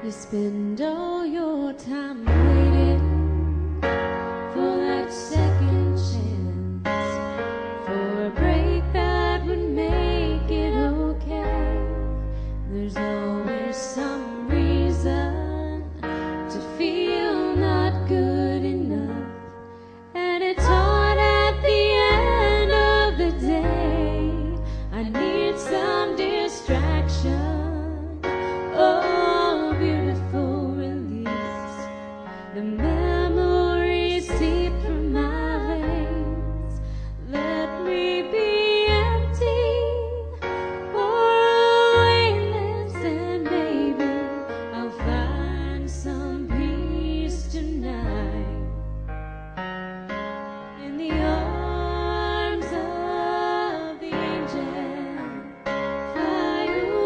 You spend all your time waiting for that second chance, for a break that would make it okay. There's always some reason to feel not good enough, and it's hard at the end of the day. I need some distraction. Oh, beautiful release. The memories seep through my veins. Let me be empty or weightless, and maybe I'll find some peace tonight in the arms of the angel. Fly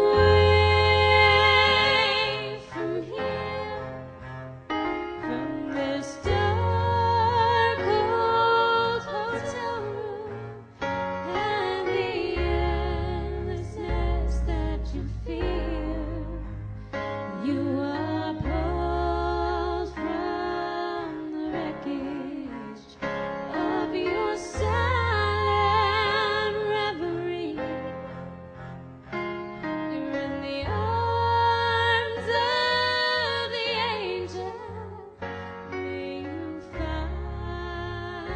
away from here, from this dark old hotel room, and the endlessness that you fear. You are pulled from the wreckage of your silent reverie. You're in the arms of the angel. May you find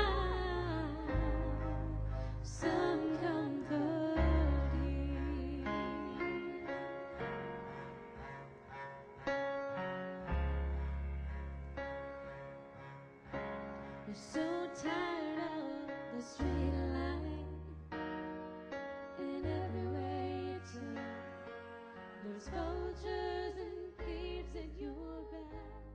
some comfort here. You're so tired of the straight line in every way you turn. There's vultures and thieves at your back.